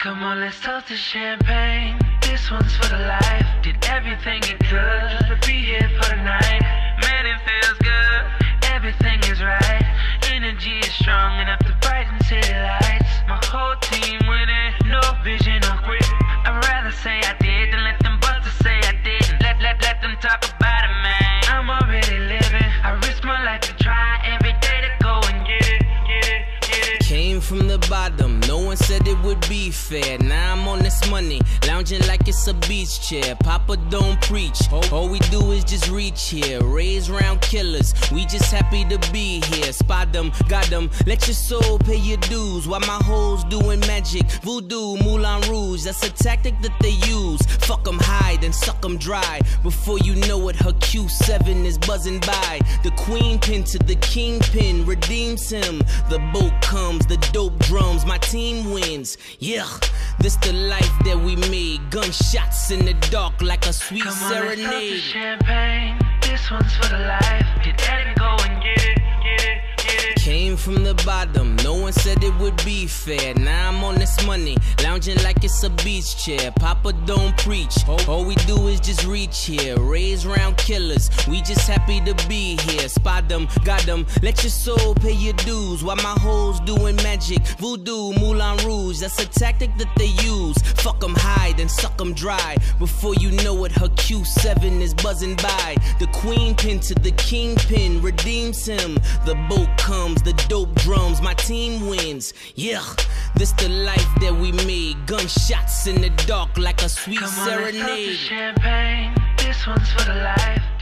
Come on, let's toast to champagne. This one's for the life. Did everything it could just to be here for the night. Man, it feels good. Everything is right. Energy is strong enough to brighten city lights. My whole team winning. No vision, no quit. I'd rather say I did than let them busters say I didn't. Let them talk about it, man. I'm already living. I risk my life to try every day to go and get it, get it, get it. Came from the bottom, no one said it would be fair. Now I'm on this money, lounging like it's a beach chair. Papa don't preach, all we do is just reach here. Raise round killers, we just happy to be here. Spot them, got them, let your soul pay your dues. While my hoes doing magic, voodoo, Moulin Rouge. That's a tactic that they use. Fuck them high, then suck them dry. Before you know it, her Q7 is buzzing by. The queen pin to the kingpin redeems him. The boat comes, the dope drums, my team wins. Yeah, this the life that we made. Gunshots in the dark like a sweet Come on, serenade. let's toast to champagne. This one's for the life. Did that go and get it, get it, get it. Came from the bottom, no one said it would be fair. Now I'm on this money, lounging like it's a beach chair. Papa don't preach, all we do is just reach here. Raise round killers, we just happy to be here. Spot them, got them, let your soul pay your dues. While my hoes doing magic, voodoo, Moulin Rouge. That's a tactic that they use. Fuck them high, then suck them dry. Before you know it, her Q7 is buzzing by. The queen pin to the kingpin redeems him. The boat comes, the dope drums, my team wins. Yeah, this the life that we made. Gunshots in the dark like a sweet Come on, let's toast to serenade. champagne. This one's for the life.